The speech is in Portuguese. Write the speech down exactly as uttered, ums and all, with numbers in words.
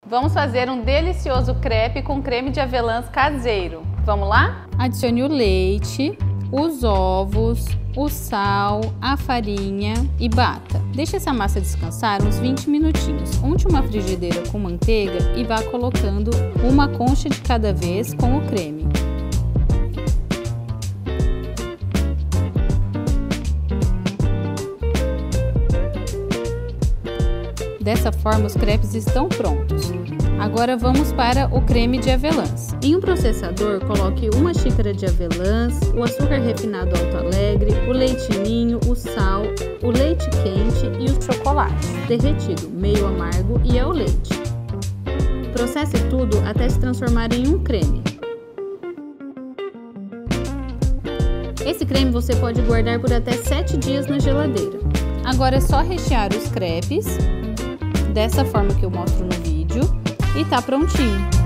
Vamos fazer um delicioso crepe com creme de avelãs caseiro. Vamos lá? Adicione o leite, os ovos, o sal, a farinha e bata. Deixe essa massa descansar uns vinte minutinhos. Unte uma frigideira com manteiga e vá colocando uma concha de cada vez com o creme. Dessa forma, os crepes estão prontos. Agora vamos para o creme de avelãs. Em um processador, coloque uma xícara de avelãs, o açúcar refinado alto alegre, o leite ninho, o sal, o leite quente e o chocolate derretido, meio amargo e ao leite. Processe tudo até se transformar em um creme. Esse creme você pode guardar por até sete dias na geladeira. Agora é só rechear os crepes, dessa forma que eu mostro no vídeo, e tá prontinho.